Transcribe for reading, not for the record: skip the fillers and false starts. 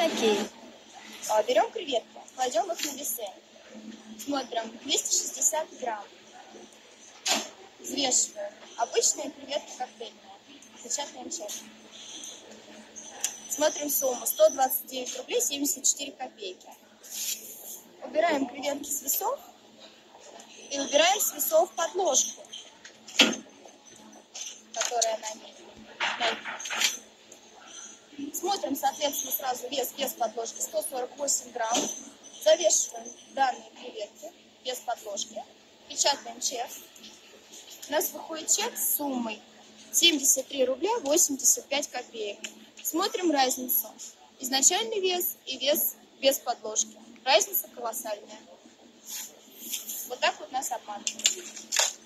Окей. Берем креветки, кладем их на весы. Смотрим, 260 грамм. Взвешиваем. Обычные креветки коктейльные. Печатаем чек. Смотрим сумму. 129 рублей 74 копейки. Убираем креветки с весов и убираем с весов подложку, которая на ней. Смотрим, соответственно, сразу вес без подложки 148 грамм. Завешиваем данные креветки без подложки. Печатаем чек. У нас выходит чек с суммой 73 рубля 85 копеек. Смотрим разницу. Изначальный вес и вес без подложки. Разница колоссальная. Вот так вот нас обманывают.